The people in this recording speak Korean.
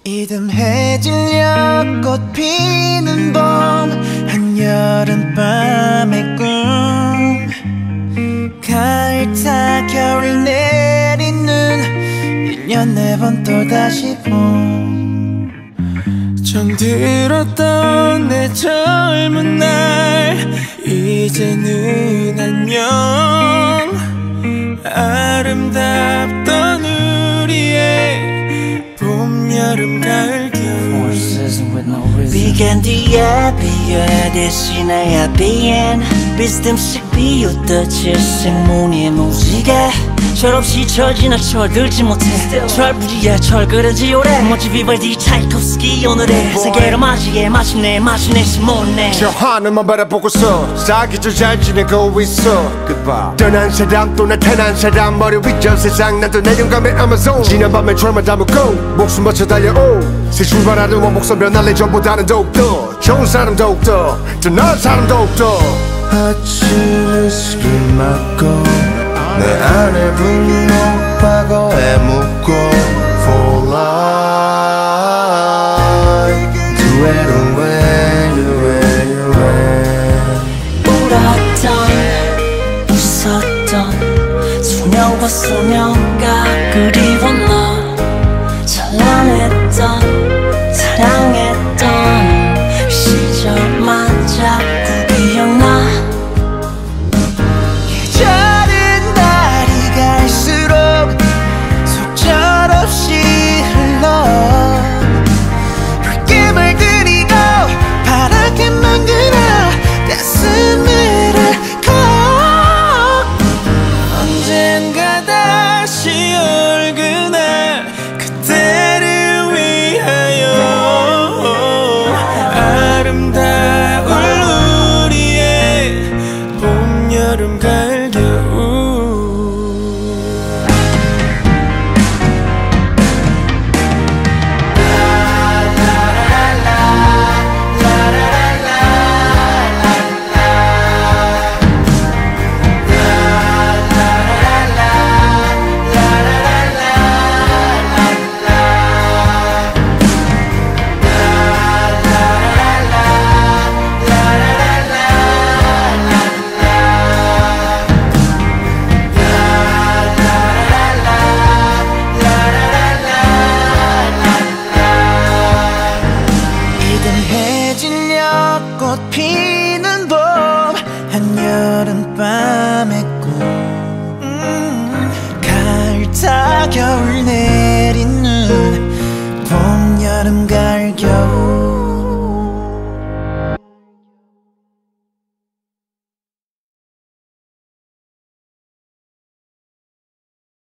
이듬해질녘 꽃 피는 봄 한여름밤의 꿈 가을 타 겨울 내리는 1년에 번 또다시 봄 정들었던 내 젊은 날 이제는 안녕 아름답던 우리의 봄, 여름, 가을, 겨울 Began the happy 대신에 happy 비스듬씩 비웃던 질색무늬의 무지개 철없이 철 지나 철들지 못해 철부지에 철그런지 오래 멋지 비발디 차이콥스키 오늘의 세계로 맞이해 마침내 시몬네 저 하늘만 바라보고서 사기절 잘 지내고 있어 Goodbye 떠난 사람 또 나타난 사람 머리 위저 세상 난 또 내려감의 아마존 지난 밤에 철만 담고 목숨 바쳐 달려오 새 출발하는 원목선 변할래 전보다는 더욱더 좋은 사람 더욱더 더 나은 사람 더욱더 아침을 술을 맞고 내 안에 분노 과거에 묻고 For life Do it away, do it away 울었던 웃었던 소녀와 소녀가 그리워 너 찬란했던 사랑했던 시절만 자꾸 기억나 꽃 피는 봄 한여름밤의 꿈 가을 타 겨울 내리는 봄, 여름, 가을, 겨울